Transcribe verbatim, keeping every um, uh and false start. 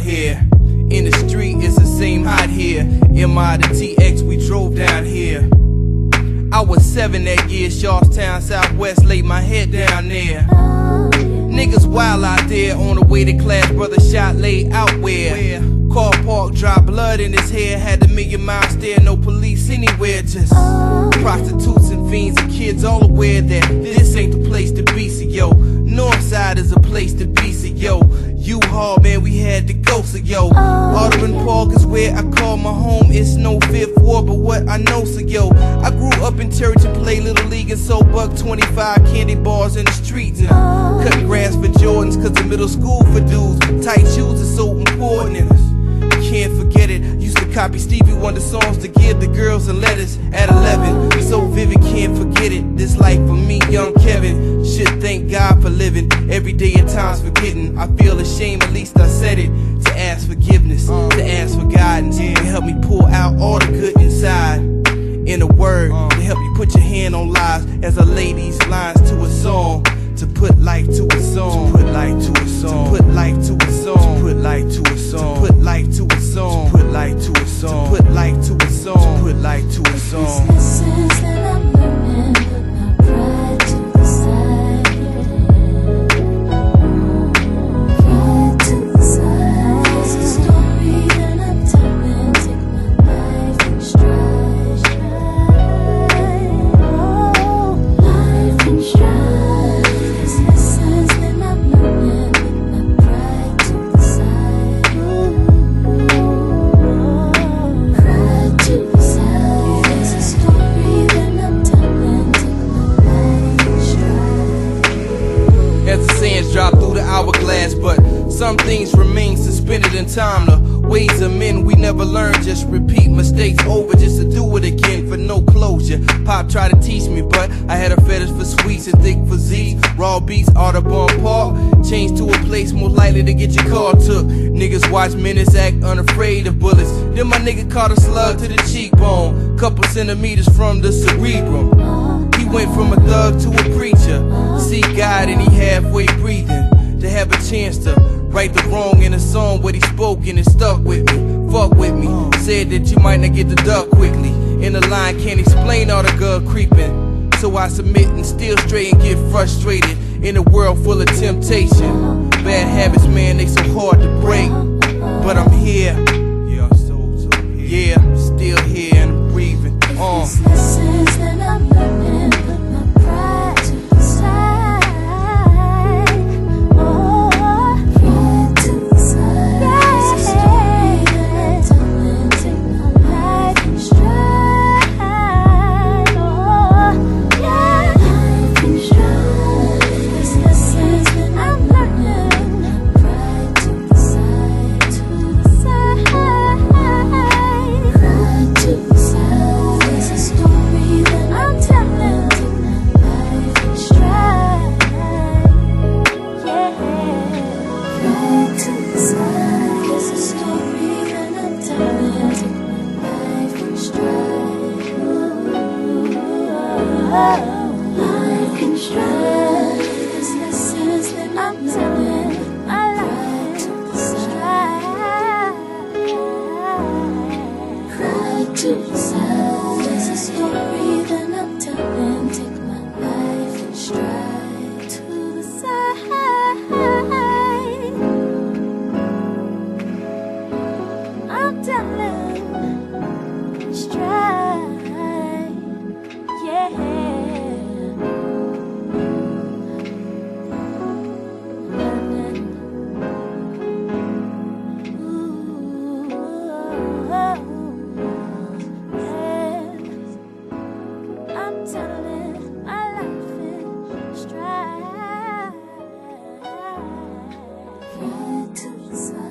here. In the street, it's the same hot here. M I to T X, we drove down here. I was seven that year, Charlestown, Southwest, laid my head down there. Niggas wild out there, on the way to class, brother shot laid out where? Car park, dry blood in his hair, had a million mile stare, no police anywhere, just prostitutes and fiends and kids all aware that this ain't the place to be, so yo, Northside is a place to be, so yo, U-Haul, man, we had to go, so yo, Audubon Park is where I call my home, it's no Fifth Ward, but what I know, so yo, I grew up in church and played Little League and sold buck twenty-five candy bars in the streets, and cutting grass for Jordans, cause the middle school for dudes, tight shoes are so important in us. Can't forget it, used to copy Stevie Wonder songs to give the girls and letters at eleven. So vivid, can't forget it. This life for me, young Kevin. Should thank God for living. Every day at times forgetting. I feel ashamed, at least I said it. To ask forgiveness, to ask for guidance, to help me pull out all the good inside. In a word, to help you put your hand on lives as I lay these lines to a song. To put life to a song, to put life to a song, to put life to a song, to put life to a song, to put life to a song, to put life to a song, to put life to a song, to put life to a song. Lessons that I'm learning, put my pride to the side. Pride to the side. It's a story that I'm telling. Take my life in stride, stride. Oh, life in stride. Drop through the hourglass, but some things remain suspended in time. The ways of men we never learn, just repeat mistakes over just to do it again for no closure. Pop tried to teach me, but I had a fetish for sweets and thick physique. Raw beats, Audubon Park, changed to a place more likely to get your car took. Niggas watch menace, act unafraid of bullets. Then my nigga caught a slug to the cheekbone, couple centimeters from the cerebrum. He went from a thug to a preacher. See God and he halfway breathing. To have a chance to right the wrong in a song, what he spoke and it stuck with me. Fuck with me. Said that you might not get the duck quickly. In the line can't explain all the good creeping. So I submit and steal straight and get frustrated. In a world full of temptation. Bad habits, man, they so hard to break. But I'm here. Yeah, I'm so, so here. Yeah, I'm still here and I'm breathing. Uh. Lessons that I'm learning, put my pride to the side. Oh, pride to the side. Yeah. It's a story that I'm telling. Take my life in stride. Oh, yeah. Life in stride. There's lessons that I'm learning. Pride to the side, to the side. Pride to the side. There's a story that I'm telling. Take my life in stride. Yeah. Pride to the side. There's a story that I'm telling. Take my life in stride. Life in stride. There's lessons that I'm telling. My life in stride. Pride to the side. There's a story that I'm telling. Take my life in stride. To the side. I'm telling. Stride. Yeah. I'm telling my life in stride. Pride to the side.